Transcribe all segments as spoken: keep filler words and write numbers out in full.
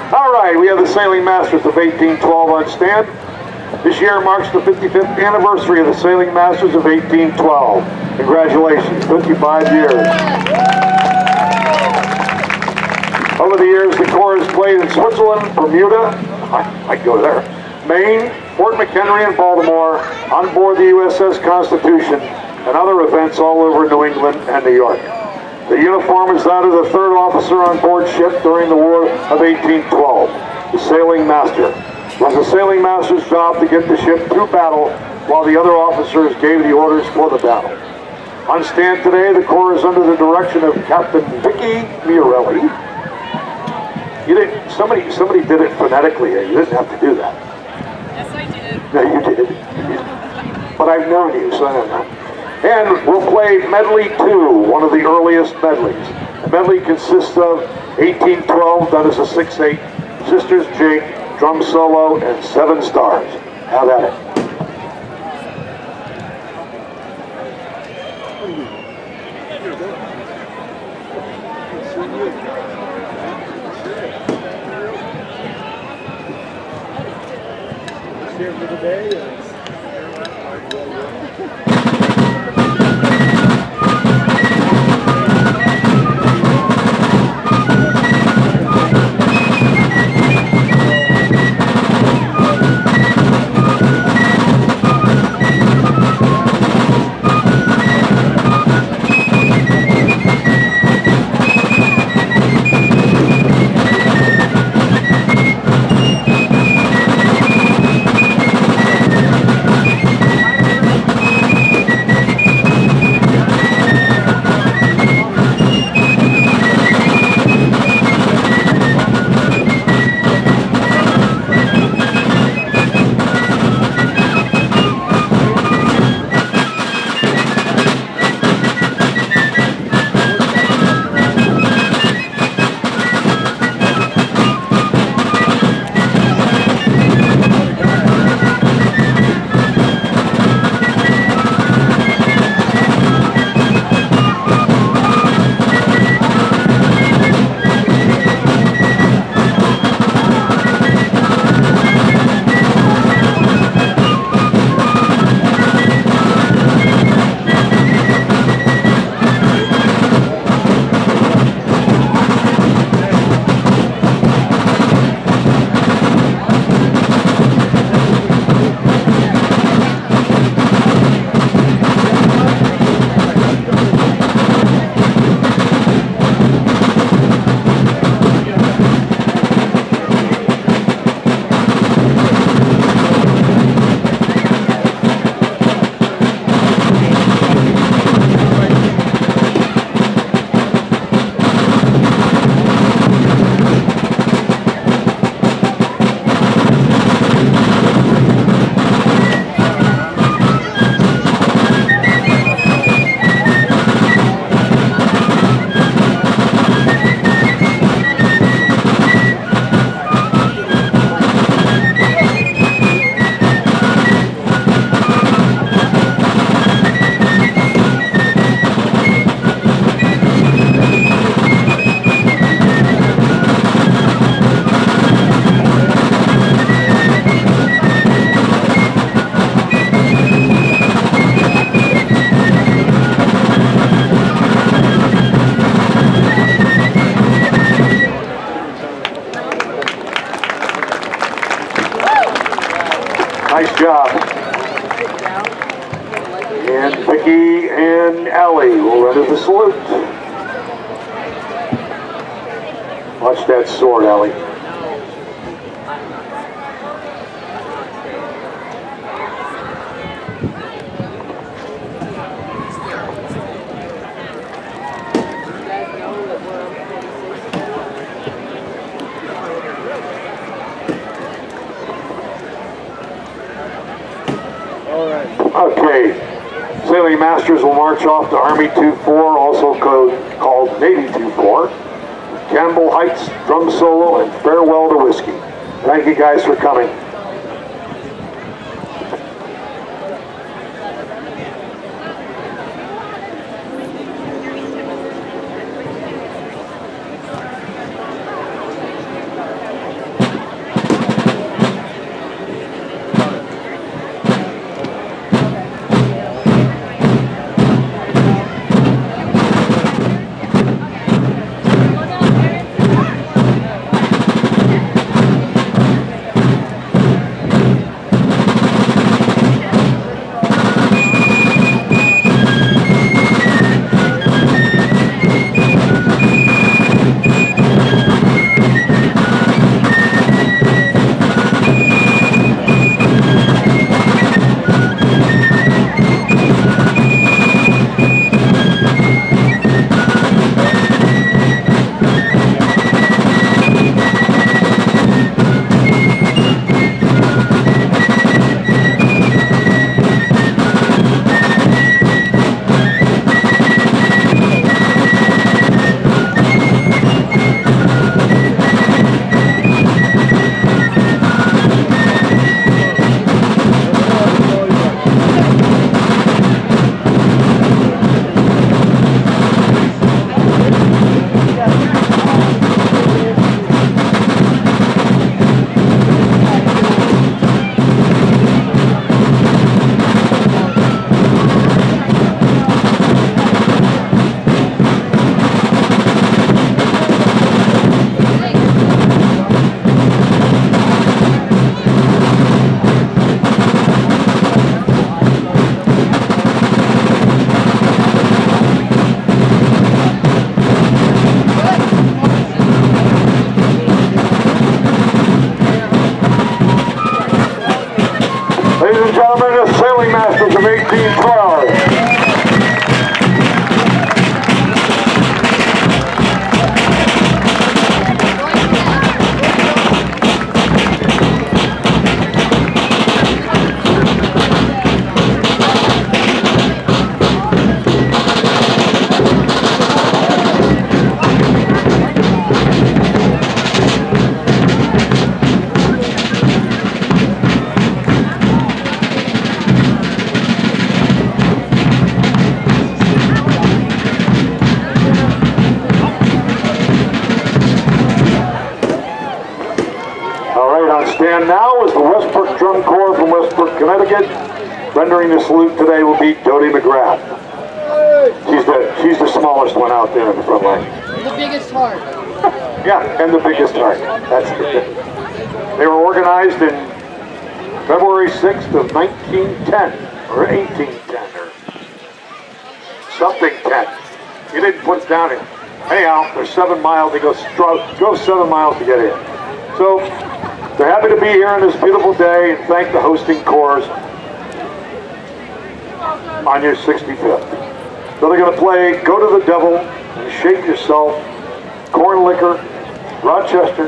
All right, we have the Sailing Masters of eighteen twelve on stand. This year marks the fifty-fifth anniversary of the Sailing Masters of eighteen twelve. Congratulations, fifty-five years. Over the years, the Corps has played in Switzerland, Bermuda, I, I'd go there, Maine, Fort McHenry, and Baltimore, on board the U S S Constitution, and other events all over New England and New York. The uniform is that of the third officer on board ship during the War of eighteen twelve, the Sailing Master. It was the Sailing Master's job to get the ship through battle while the other officers gave the orders for the battle. On stand today, the Corps is under the direction of Captain Vicky Miorelli. You didn't, somebody, somebody did it phonetically. You didn't have to do that. Yes, I did. No, you did. But I've known you, so I don't know. And we'll play Medley two, one of the earliest medleys. The medley consists of eighteen twelve, done as a six eight, Sisters Jig, drum solo, and seven stars. Have at it. Here for the day. Nice job. And Vicky and Allie will enter the salute. Watch that sword, Allie. Okay, Sailing Masters will march off to Army two four, also code, called Navy two four, Campbell Heights, drum solo, and farewell to whiskey. Thank you guys for coming. on stand now is the Westbrook Drum Corps from Westbrook, Connecticut. Rendering the salute today will be Dodie McGrath. She's the, she's the smallest one out there in the front line. The biggest heart. Yeah, and the biggest heart. That's it. They were organized in February sixth of nineteen ten, or eighteen ten, or something ten. You didn't put it down here. Anyhow, they're seven miles. They go, go seven miles to get in. So, they're happy to be here on this beautiful day and thank the hosting corps on your sixty-fifth. So they're going to play Go to the Devil and Shake Yourself, Corn Liquor, Rochester,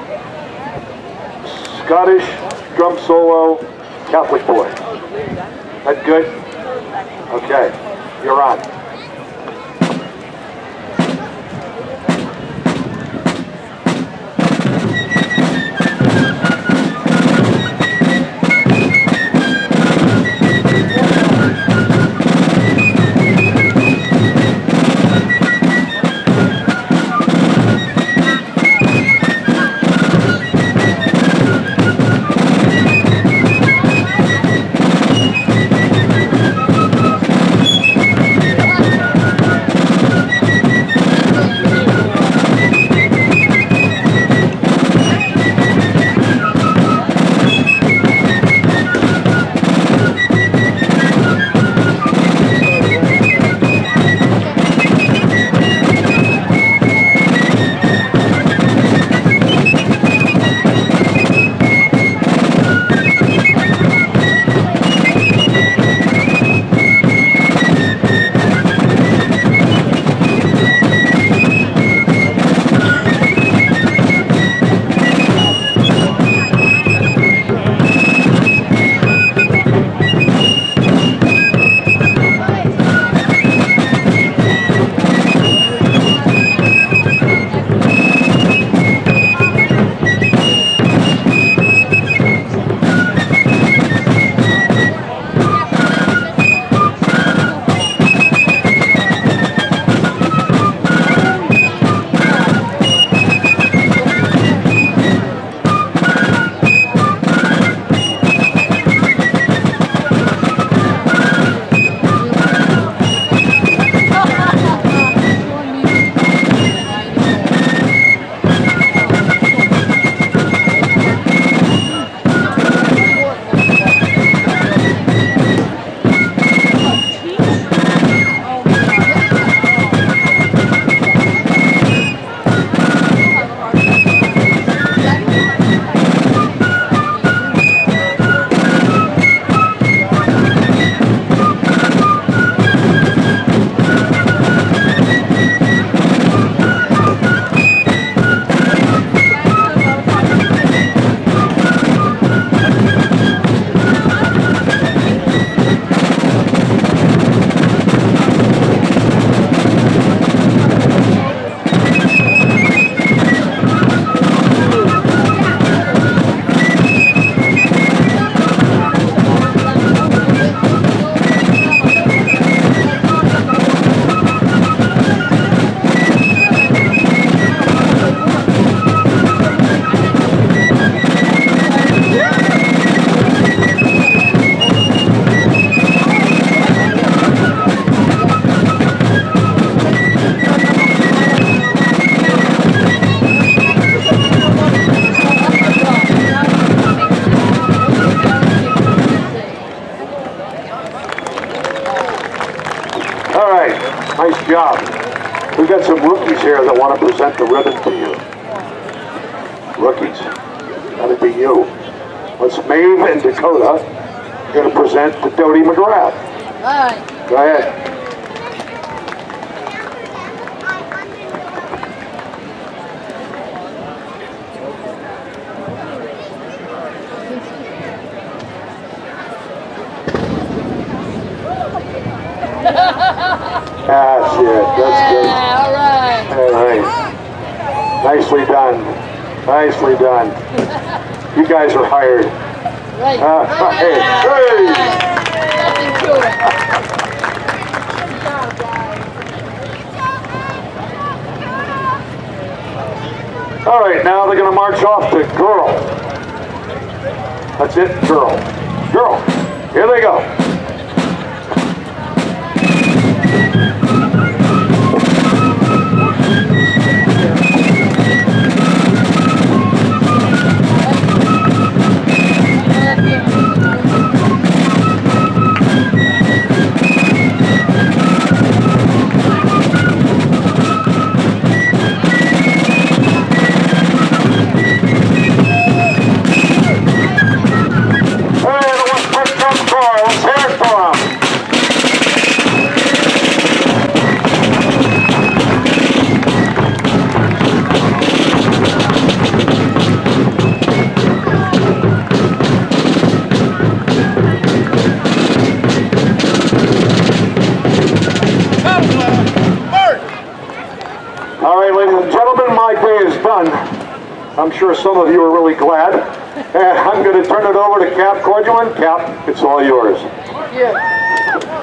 Scottish Drum Solo, Catholic Boy. That good? Okay, you're on. Nice job. We've got some rookies here that want to present the ribbon to you. Rookies. That'd be you. Let's Maeve and Dakota going to present to Dodie McGrath. All right. Go ahead. That's it. That's good. Yeah, all right. All right. Nicely done. Nicely done. You guys are hired. Right. Uh, hey, hey. Nothing to it. All right, now they're going to march off to Girl. That's it, girl. Girl. Here they go. I'm sure some of you are really glad. And I'm going to turn it over to Cap Corduan. Cap, it's all yours. Yeah.